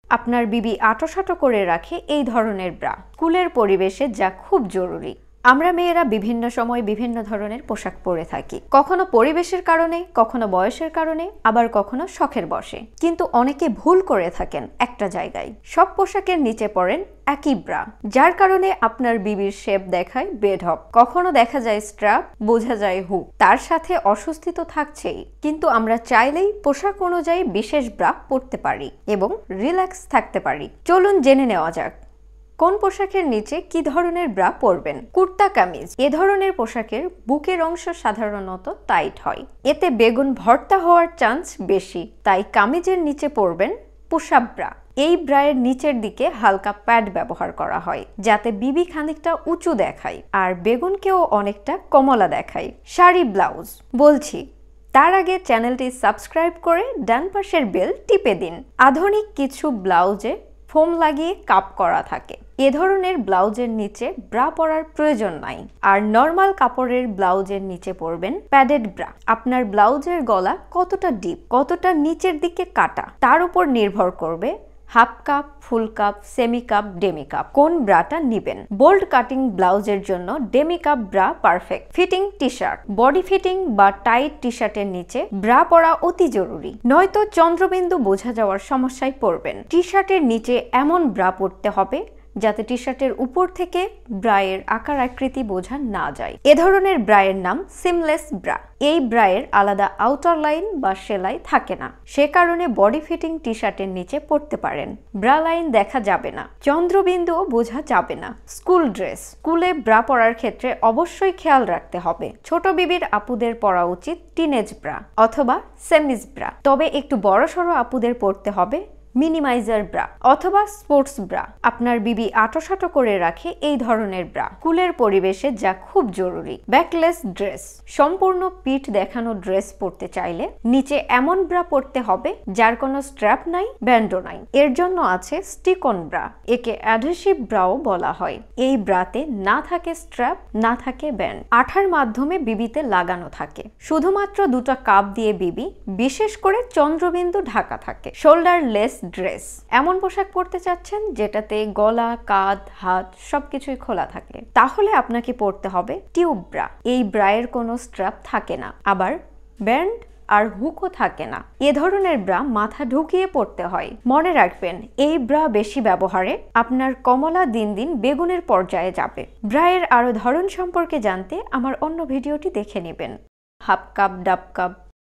আপনার বিবি আঁটোসাঁটো করে রাখে এই ধরনের ব্রা স্কুলের পরিবেশে যা খুব জরুরি। আমরা মেয়েরা বিভিন্ন সময় বিভিন্ন ধরনের পোশাক পরে থাকি, কখনো পরিবেশের কারণে, কখনো বয়সের কারণে, আবার কখনো শখের বশে। কিন্তু অনেকে ভুল করে থাকেন একটা জায়গায়, সব পোশাকের নিচে পরেন একই ব্রা, যার কারণে আপনার বিবির শেপ দেখায় বেঢপ, কখনো দেখা যায় স্ট্র্যাপ, বোঝা যায় হুক। তার সাথে অস্বস্তি তো থাকছেই, কিন্তু আমরা চাইলেই পোশাক অনুযায়ী বিশেষ ব্রা পরতে পারি এবং রিল্যাক্স থাকতে পারি। চলুন জেনে নেওয়া যাক কোন পোশাকের নিচে কি ধরনের ব্রা পরবেন। কুর্তা কামিজ এ ধরনের পোশাকের বুকের অংশ সাধারণত টাইট হয়, এতে বেগুন ভর্তা হওয়ার চান্স বেশি, তাই কামিজের নিচে পরবেন পুশ আপ ব্রা। এই ব্রায়ের নিচের দিকে হালকা প্যাড ব্যবহার করা হয় যাতে বিবি খানিকটা উঁচু দেখায় আর বেগুনকেও অনেকটা কমলা দেখায়। শাড়ি ব্লাউজ বলছি, তার আগে চ্যানেলটি সাবস্ক্রাইব করে ডান পাশের বেল টিপে দিন। আধুনিক কিছু ব্লাউজে ফোম লাগিয়ে কাপ করা থাকে, এ ধরনের ব্লাউজের নিচে ব্রা পরার প্রয়োজন নাই। আর নর্মাল কাপড়ের ব্লাউজের নিচে পরবেন প্যাডেড ব্রা। আপনার ব্লাউজের গলা কতটা ডিপ, কতটা নিচের দিকে কাটা, তার উপর নির্ভর করবে half cup, full cup, semi cup, demi cup কোন ব্রাটা নিবেন। বোল্ড কাটিং ব্লাউজের জন্য demi cup bra perfect. Fitting T shirt, body fitting বা টাইট টি শার্টের নিচে ব্রা পরা অতি জরুরি, নয়তো চন্দ্রবিন্দু বোঝা যাওয়ার সমস্যায় পড়বেন। টি শার্টের নিচে এমন ব্রা পরতে হবে যাতে টি শার্টের উপর থেকে ব্রায়ের আকার আকৃতি বোঝা না যায়। এ ধরনের ব্রায়ের নাম সিমলেস ব্রা। এই ব্রায়ের আলাদা আউটার লাইন বা সেলাই থাকে না, সে কারণে বডি ফিটিং টি শার্টের নিচে পরতে পারেন। ব্রা লাইন দেখা যাবে না, চন্দ্রবিন্দুও বোঝা যাবে না। স্কুল ড্রেস, স্কুলে ব্রা পরার ক্ষেত্রে অবশ্যই খেয়াল রাখতে হবে ছোট বিবির আপুদের পরা উচিত টিনেজ ব্রা অথবা সেমিজ ব্রা, তবে একটু বড়সড় আপুদের পরতে হবে মিনিমাইজার ব্রা অথবা স্পোর্টস ব্রা। আপনার বিবি আঁটোসাঁটো করে রাখে এই ধরনের ব্রা স্কুলের পরিবেশে যা খুব জরুরি। ব্যাকলেস ড্রেস, সম্পূর্ণ পিঠ দেখানো ড্রেস পরতে চাইলে নিচে এমন ব্রা পরতে হবে যার কোনো স্ট্র্যাপ নাই, ব্যান্ডও নাই। এর জন্য আছে স্টিক অন ব্রা, একে অ্যাডহেসিভ ব্রাও বলা হয়। এই ব্রাতে না থাকে স্ট্র্যাপ, না থাকে ব্যান্ড, আঠার মাধ্যমে বিবিতে লাগানো থাকে। শুধুমাত্র দুটো কাপ দিয়ে বিবি, বিশেষ করে চন্দ্রবিন্দু ঢাকা থাকে। শোল্ডার লেস ড্রেস, এমন পোশাক পরতে চাচ্ছেন যেটাতে গলা, কাঁধ, হাত সবকিছুই খোলা থাকে, তাহলে আপনাকে পরতে হবে টিউব ব্রা। এই ব্রায়ের কোনো স্ট্র্যাপ থাকে না, আবার ব্যান্ড আর হুকও থাকে না। এ ধরনের ব্রা মাথা ঢুকিয়ে পরতে হয়। মনে রাখবেন, এই ব্রা বেশি ব্যবহারে আপনার কমলা দিন দিন বেগুনের পর্যায়ে যাবে। ব্রায়ের আরো ধরন সম্পর্কে জানতে আমার অন্য ভিডিওটি দেখে নেবেন। হাফ কাপ, ডাব কাপ,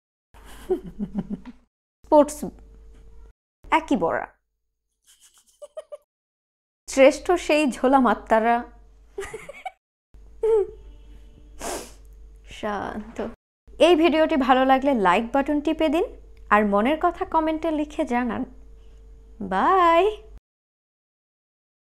স্পোর্টস একই বড়া, শ্রেষ্ঠ সেই ঝোলা মাত্তারা। শান্ত। এই ভিডিওটি ভালো লাগলে লাইক বাটন টিপে দিন আর মনের কথা কমেন্টে লিখে জানান। বাই।